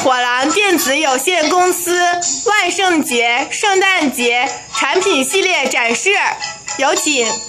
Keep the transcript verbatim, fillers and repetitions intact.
火狼电子有限公司万圣节、圣诞节产品系列展示，有请。